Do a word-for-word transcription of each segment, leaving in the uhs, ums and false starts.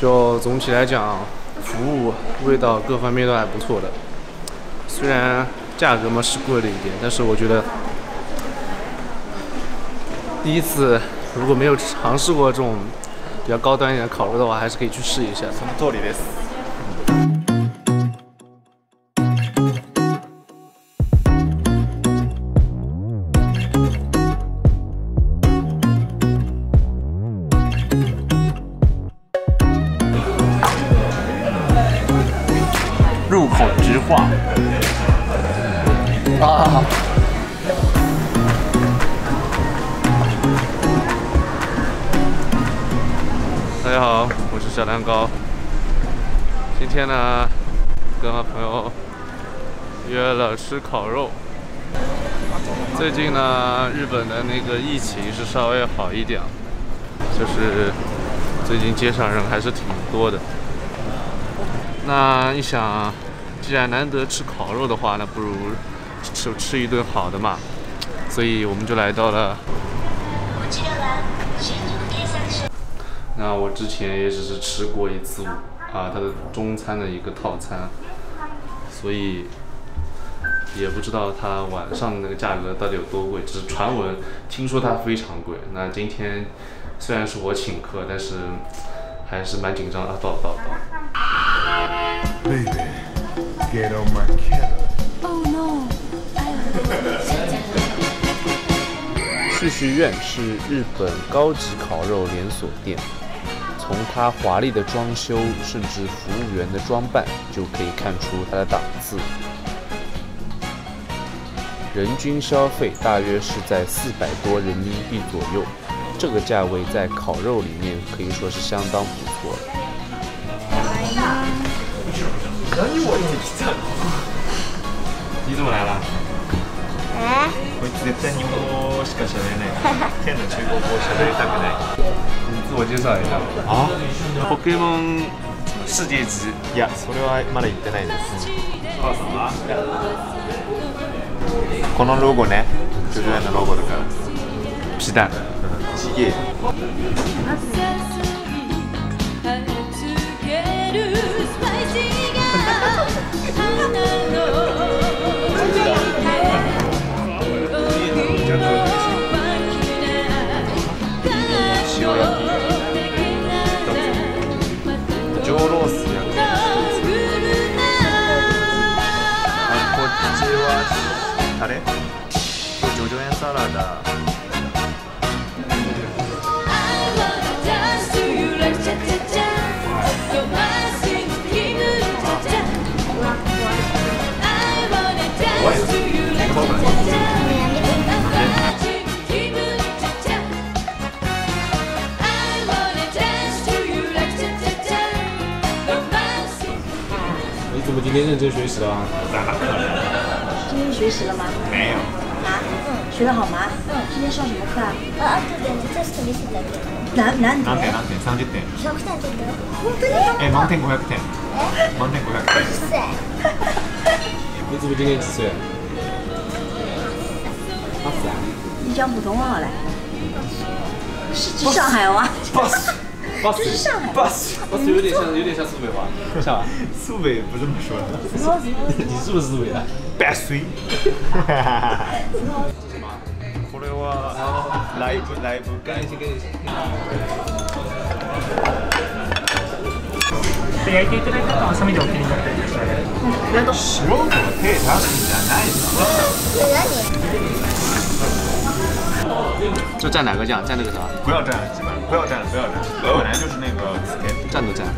就总体来讲，服务、味道各方面都还不错的。虽然价格嘛是贵了一点，但是我觉得第一次如果没有尝试过这种比较高端一点的烤肉的话，还是可以去试一下。 その通りです。入口直化啊！ 大家好，我是小蛋糕。今天呢，跟朋友约了吃烤肉。最近呢，日本的那个疫情是稍微好一点，就是最近街上人还是挺多的。那一想，既然难得吃烤肉的话，那不如就吃一顿好的嘛。所以我们就来到了。那我之前也只是吃过一次啊，它的中餐的一个套餐，所以也不知道它晚上的那个价格到底有多贵。只是传闻听说它非常贵。那今天虽然是我请客，但是还是蛮紧张啊。到了到了到了。 Baby, get on my kettle. Oh no! 世徐苑是日本高级烤肉连锁店，从它华丽的装修，甚至服务员的装扮，就可以看出它的档次。人均消费大约是在四百多人民币左右，这个价位在烤肉里面可以说是相当不错了。你怎么来了？ 哎， こいつ絶対日本語しか喋れない。変な中国語喋りたくない。 你自我介紹一下。 あ？ ポケモン世界级。 いや、それはまだ言ってないです。このロゴね、ジョジョ園のロゴだから。 皮蛋。 ちげえ。 上ロースやってこっちはあれ？ジョジョ園サラダ。 你怎么今天认真学习了啊？ 今天学习了吗？ 没有。 啊，嗯，学得好吗？嗯，今天上什么课啊？ あ、後でね、テスト見せてあげる。 何何何点点？ 何点？三十点。 ひゃくてん取ったよ。 本当に？ え、満点五百点。満点五百点。 うっせえ。 你怎么今年几岁？八岁啊？ 你讲普通话嘞？是是上海话？ 八岁。八岁。 这是上海话。 八岁。八岁有点像，有点像苏北话，像吧？ 苏北不这么说的。 你是不是苏北的？ 八岁。これはライブライブ。 跟你跟你。 焼いていただいたらハサミでお切りになっていらっしゃる。 塩と手出すんじゃないの？ 就蘸哪个酱？蘸那个啥？ 不要蘸了，基本不要蘸了，不要蘸，本来就是那个紫菜。 蘸都蘸。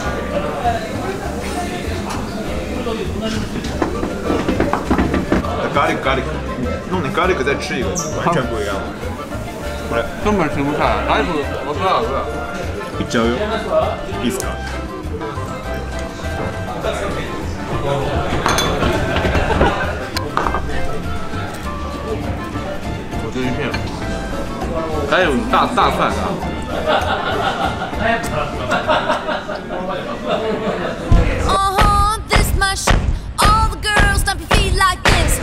咖喱咖喱，弄点咖喱再吃一个，完全不一样。これ根本吃不下，咖喱不，我知道，知道。 いっちゃうよ。いいですか？ 我这一片，还有大大蒜啊。 Uh-huh, this my shit. All the girls stomp your feet like this.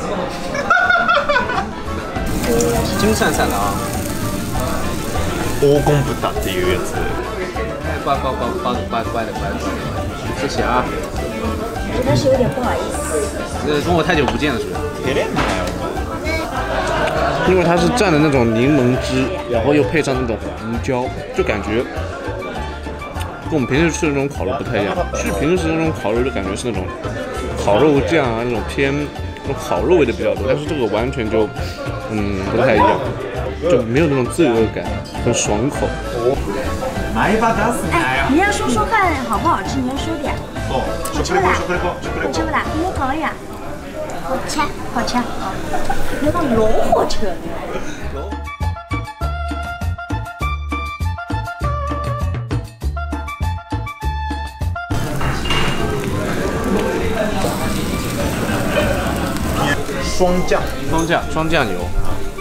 金灿灿的啊。 黄金豚っていうやつ。 乖乖乖乖乖乖的乖乖的，谢谢啊。 我觉得是有点不好意思。 呃，跟我太久不见了，是不是？ 别练了。 因为它是蘸的那种柠檬汁，然后又配上那种胡椒，就感觉跟我们平时吃的那种烤肉不太一样。其实平时那种烤肉就感觉是那种烤肉酱啊，那种偏那种烤肉味的比较多，但是这个完全就嗯不太一样，就没有那种罪恶感，很爽口。 哎， 哎，你要说说看好不好吃，你要说点。 哦， 好吃不啦？好吃不啦？跟我讲一下。 好吃。 好吃。有个老好吃。 双酱， 双酱双酱油，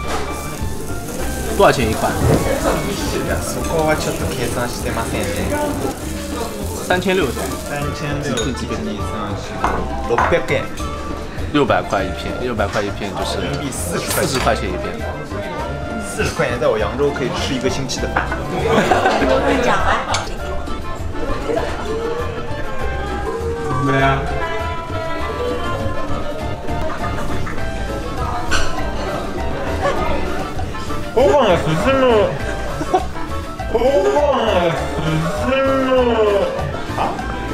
多少钱一块？ そこはちょっと計算してませんね。 三千六是吧？ 三千六一三四六百円。 六百块一片，六百块一片就是人民币四十块四十块钱一片。 四十块钱在我扬州可以吃一个星期的饭。 讲啊。 没啊。 ご飯が進む。ご飯が進む。あ？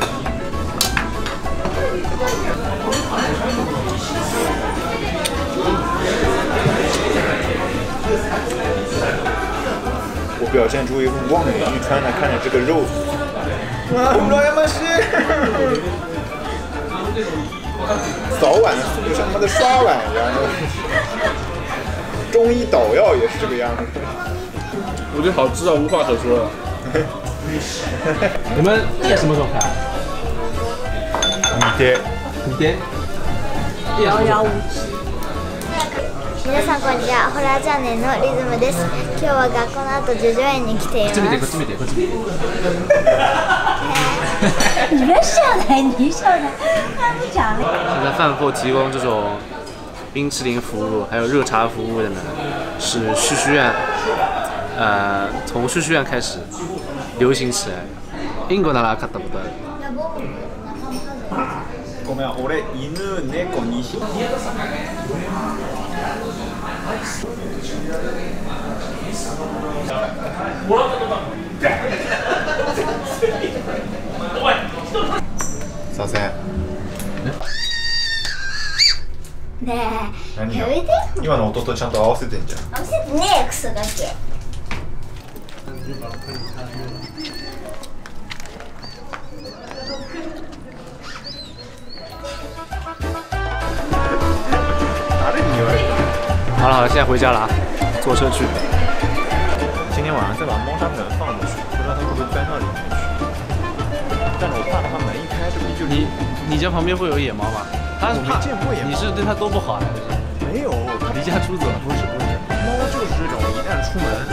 我表现出一副望眼欲穿的看着这个肉。啊，羨ましい！早晚的速度像他妈的刷碗一样。中医捣药也是这个样子。 我觉得好吃到无话可说了。你们夜什么时候开？ 見て。 你爹。 遥遥无期。 皆さんこんにちは。ホラーチャンネルのリズムです。今日は学校の後叙々苑に来ています。 こっち見てこっち見てこっち見て。 你别笑来，你笑来，他不讲了。 现在饭后提供这种冰淇淋服务，还有热茶服务的呢，是旭旭苑，呃，从旭旭苑开始流行起来。英国なら買ったことある。 ごめん、俺犬猫に匹。させん。 ねえ、 何よやめて。 今の音とちゃんと合わせてんじゃん。 合わせてねえ、クソガキ。 誰に言われた？ 好了好了，现在回家了啊，坐车去。 今天晚上再把猫砂盆放进去，不知道它会不会钻到里面去。但是我怕它门一开，这不就你你家旁边会有野猫吗？它我没见过野猫你是对它多不好呀？ 没有？它离家出走？ 不是不是，猫就是这种，一旦出门